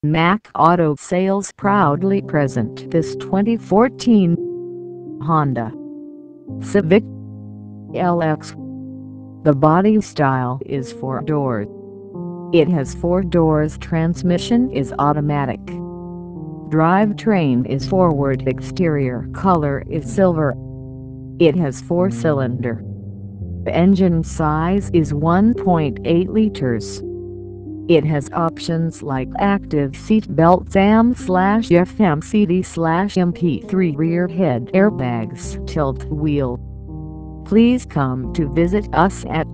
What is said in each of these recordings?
MAK Auto Sales proudly present this 2014 Honda Civic LX. The body style is 4 doors. It has 4 doors. Transmission is automatic. Drivetrain is forward. Exterior color is silver. It has 4-cylinder. The engine size is 1.8 liters. It has options like active seat belt, AM/FM CD/MP3 rear head airbags, tilt wheel. Please come to visit us at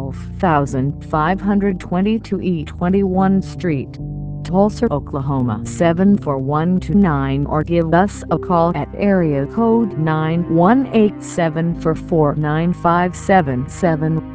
12522 E 21 Street, Tulsa, Oklahoma 74129, or give us a call at area code 918-744-9577.